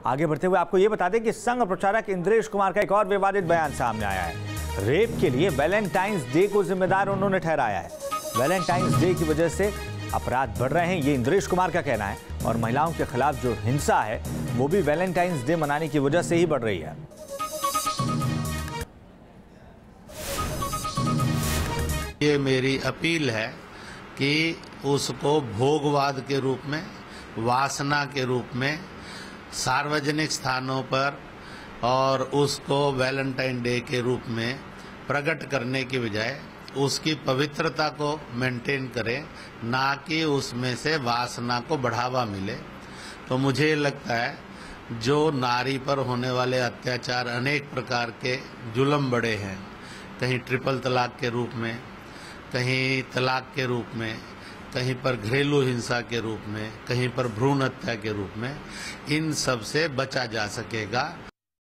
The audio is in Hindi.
आगे बढ़ते हुए आपको ये बता दें कि संघ प्रचारक इंद्रेश कुमार का एक और विवादित बयान सामने आया है। रेप के लिए वैलेंटाइंस डे को जिम्मेदार उन्होंने ठहराया है। वैलेंटाइंस डे की वजह से अपराध बढ़ रहे हैं, ये इंद्रेश कुमार का कहना है। और महिलाओं के खिलाफ जो हिंसा है वो भी वैलेंटाइंस डे मनाने की वजह से ही बढ़ रही है। ये मेरी अपील है कि उसको भोगवाद के रूप में, वासना के रूप में सार्वजनिक स्थानों पर और उसको वैलेंटाइन डे के रूप में प्रकट करने की बजाय उसकी पवित्रता को मेंटेन करें, ना कि उसमें से वासना को बढ़ावा मिले। तो मुझे लगता है जो नारी पर होने वाले अत्याचार, अनेक प्रकार के जुल्म बढ़े हैं, कहीं ट्रिपल तलाक के रूप में, कहीं तलाक के रूप में, कहीं पर घरेलू हिंसा के रूप में, कहीं पर भ्रूण हत्या के रूप में, इन सब से बचा जा सकेगा।